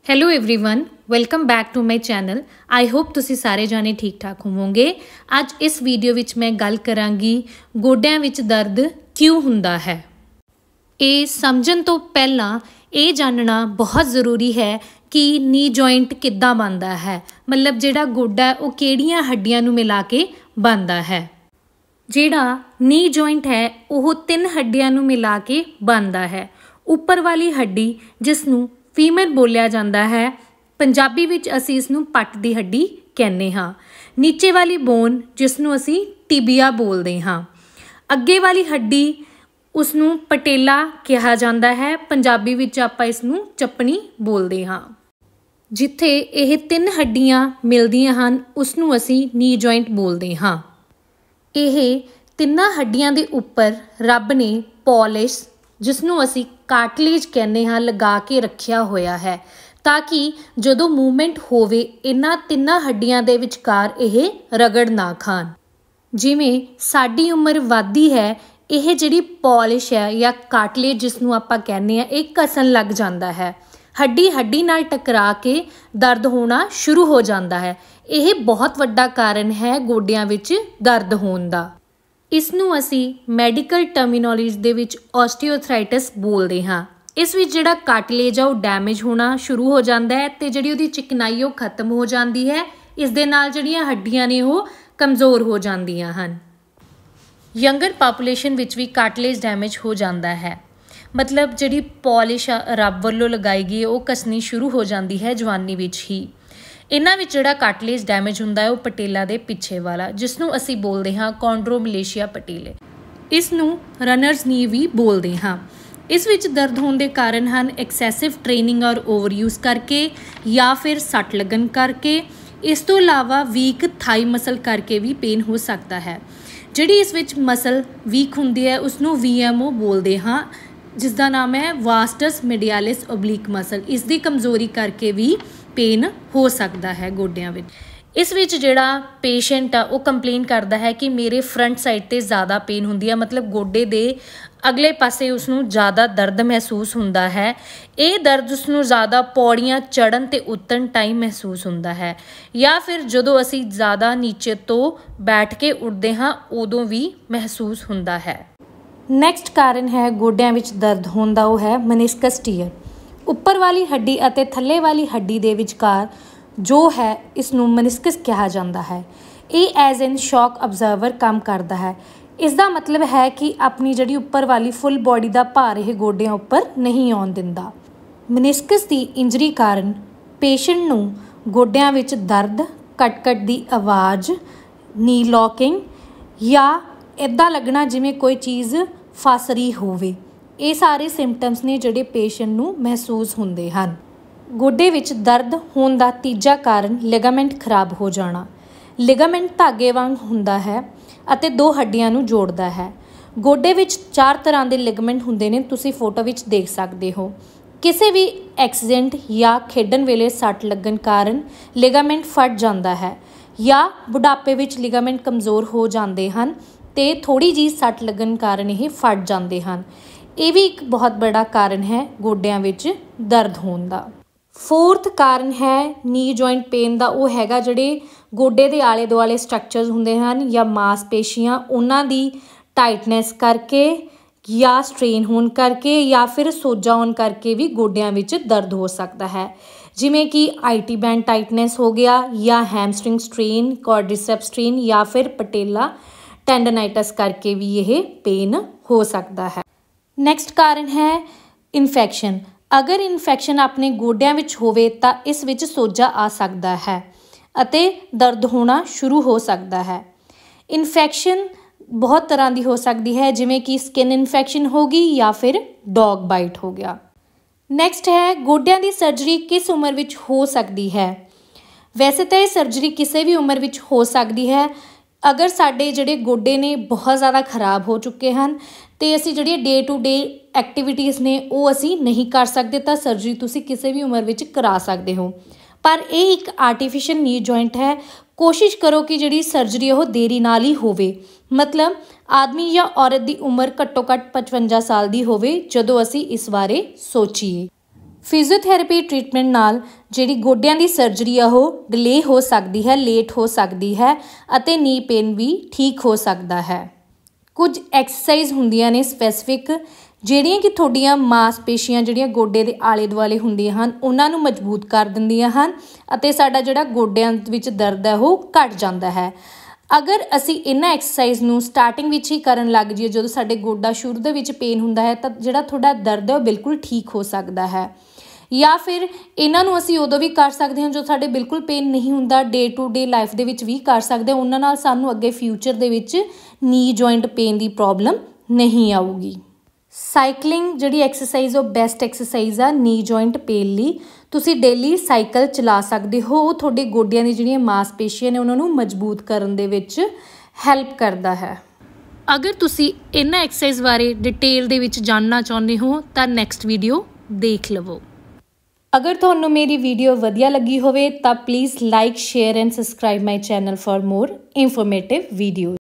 Hello everyone welcome back to my channel. I hope ਤੁਸੀਂ ਸਾਰੇ ਜਾਣੇ ਠੀਕ ਠਾਕ ਹੋਵੋਗੇ। ਅੱਜ ਇਸ ਵੀਡੀਓ ਵਿੱਚ ਮੈਂ ਗੱਲ ਕਰਾਂਗੀ ਗੋਡਿਆਂ ਵਿੱਚ ਦਰਦ ਕਿਉਂ ਹੁੰਦਾ ਹੈ। ਇਹ ਸਮਝਣ ਤੋਂ ਪਹਿਲਾਂ ਇਹ ਜਾਣਨਾ ਬਹੁਤ ਜ਼ਰੂਰੀ ਹੈ ਕਿ ਨੀ ਜੁਆਇੰਟ ਕਿੱਦਾਂ ਬਣਦਾ ਹੈ, ਮਤਲਬ ਜਿਹੜਾ ਗੋਡਾ ਉਹ ਕਿਹੜੀਆਂ ਹੱਡੀਆਂ ਨੂੰ ਮਿਲਾ ਕੇ ਬਣਦਾ ਹੈ। ਜਿਹੜਾ ਨੀ ਜੁਆਇੰਟ ਹੈ ਉਹ 3 ਹੱਡੀਆਂ ਨੂੰ ਮਿਲਾ ਕੇ ਬਣਦਾ ਹੈ। ਉੱਪਰ ਵਾਲੀ ਹੱਡੀ ਜਿਸ ਨੂੰ ਫੀਮਰ ਬੋਲਿਆ ਜਾਂਦਾ ਹੈ, ਪੰਜਾਬੀ ਵਿੱਚ ਅਸੀਂ ਇਸ ਨੂੰ ਪੱਟ ਦੀ ਹੱਡੀ ਕਹਿੰਦੇ ਹਾਂ। ਨੀਚੇ ਵਾਲੀ ਬੋਨ ਜਿਸ ਨੂੰ ਅਸੀਂ ਟਿਬੀਆ ਬੋਲਦੇ ਹਾਂ। ਅੱਗੇ ਵਾਲੀ ਹੱਡੀ ਉਸ ਨੂੰ ਪਟੇਲਾ ਕਿਹਾ ਜਾਂਦਾ ਹੈ, ਪੰਜਾਬੀ ਵਿੱਚ ਆਪਾਂ ਇਸ ਨੂੰ ਚੱਪਣੀ ਬੋਲਦੇ ਹਾਂ। ਜਿੱਥੇ ਇਹ 3 ਹੱਡੀਆਂ ਮਿਲਦੀਆਂ ਹਨ ਉਸ ਨੂੰ ਅਸੀਂ ਨੀ ਜੁਆਇੰਟ ਬੋਲਦੇ ਹਾਂ। ਇਹ ਤਿੰਨਾਂ ਹੱਡੀਆਂ ਦੇ ਉੱਪਰ ਰੱਬ ਨੇ ਪੋਲਿਸ਼ ਜਿਸ ਨੂੰ ਅਸੀਂ ਕਾਰਟਲੇਜ ਕਹਿੰਦੇ ਹਾਂ ਲਗਾ ਕੇ ਰੱਖਿਆ ਹੋਇਆ ਹੈ, ਤਾਂ ਕਿ ਜਦੋਂ ਮੂਵਮੈਂਟ ਹੋਵੇ ਇਹਨਾਂ ਤਿੰਨਾਂ ਹੱਡੀਆਂ ਦੇ ਵਿਚਕਾਰ ਇਹ ਰਗੜ ਨਾ ਖਾਣ। ਜਿਵੇਂ ਸਾਡੀ ਉਮਰ ਵੱਧਦੀ ਹੈ, ਇਹ ਜਿਹੜੀ ਪੋਲਿਸ਼ ਹੈ ਜਾਂ ਕਾਰਟਲੇਜ ਜਿਸ ਨੂੰ ਆਪਾਂ ਕਹਿੰਦੇ ਹਾਂ ਇਹ ਘਸਣ ਲੱਗ ਜਾਂਦਾ ਹੈ। ਹੱਡੀ ਨਾਲ ਟਕਰਾ ਕੇ ਦਰਦ ਹੋਣਾ ਸ਼ੁਰੂ ਹੋ ਜਾਂਦਾ ਹੈ। ਇਹ ਬਹੁਤ ਵੱਡਾ ਕਾਰਨ ਹੈ ਗੋਡਿਆਂ ਵਿੱਚ ਦਰਦ ਹੋਣ ਦਾ। ਇਸ ਨੂੰ ਅਸੀਂ ਮੈਡੀਕਲ ਟਰਮੀਨੋਲੋਜੀ ਦੇ ਵਿੱਚ ਆਸਟੀਓਆਰਥਰਾਈਟਿਸ ਬੋਲਦੇ ਹਾਂ। ਇਸ ਵਿੱਚ ਜਿਹੜਾ ਕਾਰਟਲੇਜ ਆ ਉਹ ਡੈਮੇਜ ਹੋਣਾ ਸ਼ੁਰੂ ਹੋ ਜਾਂਦਾ ਹੈ ਅਤੇ ਜਿਹੜੀ ਉਹਦੀ ਚਿਕਨਾਈ ਉਹ ਖਤਮ ਹੋ ਜਾਂਦੀ ਹੈ। ਇਸ ਦੇ ਨਾਲ ਜਿਹੜੀਆਂ ਹੱਡੀਆਂ ਨੇ ਉਹ ਕਮਜ਼ੋਰ ਹੋ ਜਾਂਦੀਆਂ ਹਨ। ਯੰਗਰ ਪਾਪੂਲੇਸ਼ਨ ਵਿੱਚ ਵੀ ਕਾਰਟਲੇਜ ਡੈਮੇਜ ਹੋ ਜਾਂਦਾ ਹੈ, ਮਤਲਬ ਜਿਹੜੀ ਪੋਲਿਸ਼ ਰੱਬ ਵੱਲੋਂ ਲਗਾਈ ਗਈ ਉਹ ਘਸਣੀ ਸ਼ੁਰੂ ਹੋ ਜਾਂਦੀ ਹੈ ਜਵਾਨੀ ਵਿੱਚ ਹੀ। ਇਹਨਾਂ ਵਿੱਚ ਜਿਹੜਾ ਕਾਰਟਲੇਜ ਡੈਮੇਜ ਹੁੰਦਾ ਹੈ ਉਹ ਪਟੇਲਾ ਦੇ ਪਿੱਛੇ ਵਾਲਾ, ਜਿਸ ਨੂੰ ਅਸੀਂ ਬੋਲਦੇ ਹਾਂ ਕੌਂਡਰੋਮਲੇਸ਼ੀਆ ਪਟੇਲੇ। ਇਸ ਨੂੰ ਰਨਰਸ ਨੀ ਵੀ ਬੋਲਦੇ ਹਾਂ। ਇਸ ਵਿੱਚ ਦਰਦ ਹੋਣ ਦੇ ਕਾਰਨ ਹਨ ਐਕਸੈਸਿਵ ਟ੍ਰੇਨਿੰਗ ਔਰ ਓਵਰਯੂਜ਼ ਕਰਕੇ ਜਾਂ ਫਿਰ ਸੱਟ ਲੱਗਣ ਕਰਕੇ। ਇਸ ਤੋਂ ਇਲਾਵਾ ਵੀਕ ਥਾਈ ਮਸਲ ਕਰਕੇ ਵੀ ਪੇਨ ਹੋ ਸਕਦਾ ਹੈ। ਜਿਹੜੀ ਇਸ ਵਿੱਚ ਮਸਲ ਵੀਕ ਹੁੰਦੀ ਹੈ ਉਸ ਨੂੰ VMO ਬੋਲਦੇ ਹਾਂ, ਜਿਸ ਦਾ ਨਾਮ ਹੈ ਵਾਸਟਸ ਮੀਡੀਆਲਿਸ ਓਬਲੀਕ ਮਸਲ। ਇਸ ਦੀ ਕਮਜ਼ੋਰੀ ਕਰਕੇ ਵੀ ਪੇਨ ਹੋ ਸਕਦਾ ਹੈ ਗੋਡਿਆਂ ਵਿੱਚ। ਇਸ ਵਿੱਚ ਜਿਹੜਾ ਪੇਸ਼ੈਂਟ ਆ ਉਹ ਕੰਪਲੇਨ ਕਰਦਾ ਹੈ ਕਿ ਮੇਰੇ ਫਰੰਟ ਸਾਈਡ 'ਤੇ ਜ਼ਿਆਦਾ ਪੇਨ ਹੁੰਦੀ ਹੈ, ਮਤਲਬ ਗੋਡੇ ਦੇ ਅਗਲੇ ਪਾਸੇ ਉਸਨੂੰ ਜ਼ਿਆਦਾ ਦਰਦ ਮਹਿਸੂਸ ਹੁੰਦਾ ਹੈ। ਇਹ ਦਰਦ ਉਸਨੂੰ ਜ਼ਿਆਦਾ ਪੌੜੀਆਂ ਚੜ੍ਹਨ ਅਤੇ ਉਤਰਨ ਟਾਈਮ ਮਹਿਸੂਸ ਹੁੰਦਾ ਹੈ, ਜਾਂ ਫਿਰ ਜਦੋਂ ਅਸੀਂ ਜ਼ਿਆਦਾ ਨੀਚੇ ਤੋਂ ਬੈਠ ਕੇ ਉੱਠਦੇ ਹਾਂ ਉਦੋਂ ਵੀ ਮਹਿਸੂਸ ਹੁੰਦਾ ਹੈ। ਨੈਕਸਟ ਕਾਰਨ ਹੈ ਗੋਡਿਆਂ ਵਿੱਚ ਦਰਦ ਹੋਣ ਦਾ, ਉਹ ਹੈ ਮਨੀਸਕਸ ਟੀਅਰ। ਉੱਪਰ ਵਾਲੀ ਹੱਡੀ ਅਤੇ ਥੱਲੇ ਵਾਲੀ ਹੱਡੀ ਦੇ ਵਿਚਕਾਰ ਜੋ ਹੈ ਇਸ ਨੂੰ ਮਨੀਸਕਸ ਕਿਹਾ ਜਾਂਦਾ ਹੈ। ਇਹ ਐਜ਼ ਐਨ ਸ਼ੌਕ ਅਬਜ਼ਰਵਰ ਕੰਮ ਕਰਦਾ ਹੈ। ਇਸ ਦਾ ਮਤਲਬ ਹੈ ਕਿ ਆਪਣੀ ਜਿਹੜੀ ਉੱਪਰ ਵਾਲੀ ਫੁੱਲ ਬੋਡੀ ਦਾ ਭਾਰ ਇਹ ਗੋਡਿਆਂ ਉੱਪਰ ਨਹੀਂ ਆਉਣ ਦਿੰਦਾ। ਮਨੀਸਕਸ ਦੀ ਇੰਜਰੀ ਕਾਰਨ ਪੇਸ਼ੈਂਟ ਨੂੰ ਗੋਡਿਆਂ ਵਿੱਚ ਦਰਦ, ਕਟ ਦੀ ਆਵਾਜ਼, ਨੀ ਲੌਕਿੰਗ ਜਾਂ ਇੱਦਾਂ ਲੱਗਣਾ ਜਿਵੇਂ ਕੋਈ ਚੀਜ਼ ਫਸ ਰਹੀ ਹੋਵੇ। ਇਹ ਸਾਰੇ ਸਿੰਪਟਮਸ ਨੇ ਜਿਹੜੇ ਪੇਸ਼ੈਂਟ ਨੂੰ ਮਹਿਸੂਸ ਹੁੰਦੇ ਹਨ। ਗੋਡੇ ਵਿੱਚ ਦਰਦ ਹੋਣ ਦਾ ਤੀਜਾ ਕਾਰਨ ਲਿਗਾਮੈਂਟ ਖਰਾਬ ਹੋ ਜਾਣਾ। ਲਿਗਾਮੈਂਟ ਧਾਗੇ ਵਾਂਗ ਹੁੰਦਾ ਹੈ ਅਤੇ 2 ਹੱਡੀਆਂ ਨੂੰ ਜੋੜਦਾ ਹੈ। ਗੋਡੇ ਵਿੱਚ 4 ਤਰ੍ਹਾਂ ਦੇ ਲਿਗਾਮੈਂਟ ਹੁੰਦੇ ਨੇ, ਤੁਸੀਂ ਫੋਟੋ ਵਿੱਚ ਦੇਖ ਸਕਦੇ ਹੋ। ਕਿਸੇ ਵੀ ਐਕਸੀਡੈਂਟ ਜਾਂ ਖੇਡਣ ਵੇਲੇ ਸੱਟ ਲੱਗਣ ਕਾਰਨ ਲਿਗਾਮੈਂਟ ਫਟ ਜਾਂਦਾ ਹੈ, ਜਾਂ ਬੁਢਾਪੇ ਵਿੱਚ ਲਿਗਾਮੈਂਟ ਕਮਜ਼ੋਰ ਹੋ ਜਾਂਦੇ ਹਨ ਅਤੇ ਥੋੜ੍ਹੀ ਜਿਹੀ ਸੱਟ ਲੱਗਣ ਕਾਰਨ ਇਹ ਫਟ ਜਾਂਦੇ ਹਨ। ਇਹ ਵੀ ਇੱਕ ਬਹੁਤ ਬੜਾ ਕਾਰਨ ਹੈ ਗੋਡਿਆਂ ਵਿੱਚ ਦਰਦ ਹੋਣ ਦਾ। 4th ਕਾਰਨ ਹੈ ਨੀ ਜੁਆਇੰਟ ਪੇਨ ਦਾ, ਉਹ ਹੈਗਾ ਜਿਹੜੇ ਗੋਡੇ ਦੇ ਆਲੇ ਦੁਆਲੇ ਸਟਰਕਚਰਸ ਹੁੰਦੇ ਹਨ ਜਾਂ ਮਾਸਪੇਸ਼ੀਆਂ, ਉਹਨਾਂ ਦੀ ਟਾਈਟਨੈਸ ਕਰਕੇ ਜਾਂ ਸਟ੍ਰੇਨ ਹੋਣ ਕਰਕੇ ਜਾਂ ਫਿਰ ਸੋਜਾ ਹੋਣ ਕਰਕੇ ਵੀ ਗੋਡਿਆਂ ਵਿੱਚ ਦਰਦ ਹੋ ਸਕਦਾ ਹੈ। ਜਿਵੇਂ ਕਿ IT ਬੈਂਡ ਟਾਈਟਨੈਸ ਹੋ ਗਿਆ, ਜਾਂ ਹੈਮਸਟਰਿੰਗ ਸਟ੍ਰੇਨ, ਕੁਆਡ੍ਰਿਸੈਪਸ ਸਟ੍ਰੇਨ, ਜਾਂ ਫਿਰ ਪਟੇਲਾ ਟੈਂਡਨਾਈਟਸ ਕਰਕੇ ਵੀ ਇਹ ਪੇਨ ਹੋ ਸਕਦਾ ਹੈ। ਨੈਕਸਟ ਕਾਰਨ ਹੈ ਇਨਫੈਕਸ਼ਨ। ਅਗਰ ਇਨਫੈਕਸ਼ਨ ਆਪਣੇ ਗੋਡਿਆਂ ਵਿੱਚ ਹੋਵੇ ਤਾਂ ਇਸ ਵਿੱਚ ਸੋਜਾ ਆ ਸਕਦਾ ਹੈ ਅਤੇ ਦਰਦ ਹੋਣਾ ਸ਼ੁਰੂ ਹੋ ਸਕਦਾ ਹੈ। ਇਨਫੈਕਸ਼ਨ ਬਹੁਤ ਤਰ੍ਹਾਂ ਦੀ ਹੋ ਸਕਦੀ ਹੈ, ਜਿਵੇਂ ਕਿ ਸਕਿਨ ਇਨਫੈਕਸ਼ਨ ਹੋ ਗਈ ਜਾਂ ਫਿਰ ਡੌਗ ਬਾਈਟ ਹੋ ਗਿਆ। ਨੈਕਸਟ ਹੈ ਗੋਡਿਆਂ ਦੀ ਸਰਜਰੀ ਕਿਸ ਉਮਰ ਵਿੱਚ ਹੋ ਸਕਦੀ ਹੈ। ਵੈਸੇ ਤਾਂ ਇਹ ਸਰਜਰੀ ਕਿਸੇ ਵੀ ਉਮਰ ਵਿੱਚ ਹੋ ਸਕਦੀ ਹੈ। ਅਗਰ ਸਾਡੇ ਜਿਹੜੇ ਗੋਡੇ ਨੇ ਬਹੁਤ ਜ਼ਿਆਦਾ ਖਰਾਬ ਹੋ ਚੁੱਕੇ ਹਨ ਅਤੇ ਅਸੀਂ ਜਿਹੜੀਆਂ ਡੇ ਟੂ ਡੇ ਐਕਟੀਵਿਟੀਜ਼ ਨੇ ਉਹ ਅਸੀਂ ਨਹੀਂ ਕਰ ਸਕਦੇ, ਤਾਂ ਸਰਜਰੀ ਤੁਸੀਂ ਕਿਸੇ ਵੀ ਉਮਰ ਵਿੱਚ ਕਰਾ ਸਕਦੇ ਹੋ। ਪਰ ਇਹ ਇੱਕ ਆਰਟੀਫਿਸ਼ੀਅਲ ਨੀ ਜੁਆਇੰਟ ਹੈ। ਕੋਸ਼ਿਸ਼ ਕਰੋ ਕਿ ਜਿਹੜੀ ਸਰਜਰੀ ਉਹ ਦੇਰੀ ਨਾਲ ਹੀ ਹੋਵੇ, ਮਤਲਬ ਆਦਮੀ ਜਾਂ ਔਰਤ ਦੀ ਉਮਰ ਘੱਟੋ ਘੱਟ 55 ਸਾਲ ਦੀ ਹੋਵੇ ਜਦੋਂ ਅਸੀਂ ਇਸ ਬਾਰੇ ਸੋਚੀਏ। ਫਿਜ਼ੀਓਥੈਰੇਪੀ ਟ੍ਰੀਟਮੈਂਟ ਨਾਲ ਜਿਹੜੀ ਗੋਡਿਆਂ ਦੀ ਸਰਜਰੀ ਆ ਉਹ ਡਿਲੇ ਹੋ ਸਕਦੀ ਹੈ, ਲੇਟ ਹੋ ਸਕਦੀ ਹੈ ਅਤੇ ਨੀ ਪੇਨ ਵੀ ਠੀਕ ਹੋ ਸਕਦਾ ਹੈ। ਕੁਝ ਐਕਸਰਸਾਈਜ਼ ਹੁੰਦੀਆਂ ਨੇ ਸਪੈਸੀਫਿਕ, ਜਿਹੜੀਆਂ ਕਿ ਤੁਹਾਡੀਆਂ ਮਾਸਪੇਸ਼ੀਆਂ ਜਿਹੜੀਆਂ ਗੋਡੇ ਦੇ ਆਲੇ ਦੁਆਲੇ ਹੁੰਦੀਆਂ ਹਨ ਉਹਨਾਂ ਨੂੰ ਮਜ਼ਬੂਤ ਕਰ ਦਿੰਦੀਆਂ ਹਨ ਅਤੇ ਸਾਡਾ ਜਿਹੜਾ ਗੋਡਿਆਂ ਵਿੱਚ ਦਰਦ ਹੈ ਉਹ ਘਟ ਜਾਂਦਾ ਹੈ। ਅਗਰ ਅਸੀਂ ਇਹਨਾਂ ਐਕਸਰਸਾਈਜ਼ ਨੂੰ ਸਟਾਰਟਿੰਗ ਵਿੱਚ ਹੀ ਕਰਨ ਲੱਗ ਜਾਈਏ, ਜਦੋਂ ਸਾਡੇ ਗੋਡਾ ਸ਼ੁਰੂ ਦੇ ਵਿੱਚ ਪੇਨ ਹੁੰਦਾ ਹੈ, ਤਾਂ ਜਿਹੜਾ ਤੁਹਾਡਾ ਦਰਦ ਹੈ ਉਹ ਬਿਲਕੁਲ ਠੀਕ ਹੋ ਸਕਦਾ ਹੈ। ਜਾਂ ਫਿਰ ਇਹਨਾਂ ਨੂੰ ਅਸੀਂ ਉਦੋਂ ਵੀ ਕਰ ਸਕਦੇ ਹਾਂ ਜੋ ਸਾਡੇ ਬਿਲਕੁਲ ਪੇਨ ਨਹੀਂ ਹੁੰਦਾ, ਡੇ ਟੂ ਡੇ ਲਾਈਫ ਦੇ ਵਿੱਚ ਵੀ ਕਰ ਸਕਦੇ ਹਾਂ। ਉਹਨਾਂ ਨਾਲ ਸਾਨੂੰ ਅੱਗੇ ਫਿਊਚਰ ਦੇ ਵਿੱਚ ਨੀ ਜੁਆਇੰਟ ਪੇਨ ਦੀ ਪ੍ਰੋਬਲਮ ਨਹੀਂ ਆਊਗੀ। ਸਾਈਕਲਿੰਗ ਜਿਹੜੀ ਐਕਸਰਸਾਈਜ਼ ਉਹ ਬੈਸਟ ਐਕਸਰਸਾਈਜ਼ ਆ ਨੀ ਜੁਆਇੰਟ ਪੇਨ ਲਈ। ਤੁਸੀਂ ਡੇਲੀ ਸਾਈਕਲ ਚਲਾ ਸਕਦੇ ਹੋ, ਉਹ ਤੁਹਾਡੇ ਗੋਡਿਆਂ ਦੀ ਜਿਹੜੀਆਂ ਮਾਸਪੇਸ਼ੀਆਂ ਨੇ ਉਹਨਾਂ ਨੂੰ ਮਜ਼ਬੂਤ ਕਰਨ ਦੇ ਵਿੱਚ ਹੈਲਪ ਕਰਦਾ ਹੈ। ਅਗਰ ਤੁਸੀਂ ਇਹਨਾਂ ਐਕਸਰਸਾਈਜ਼ ਬਾਰੇ ਡਿਟੇਲ ਦੇ ਵਿੱਚ ਜਾਣਨਾ ਚਾਹੁੰਦੇ ਹੋ ਤਾਂ ਨੈਕਸਟ ਵੀਡੀਓ ਦੇਖ ਲਵੋ। ਅਗਰ ਤੁਹਾਨੂੰ ਮੇਰੀ ਵੀਡੀਓ ਵਧੀਆ ਲੱਗੀ ਹੋਵੇ ਤਾਂ please like, share and subscribe my channel for more informative videos.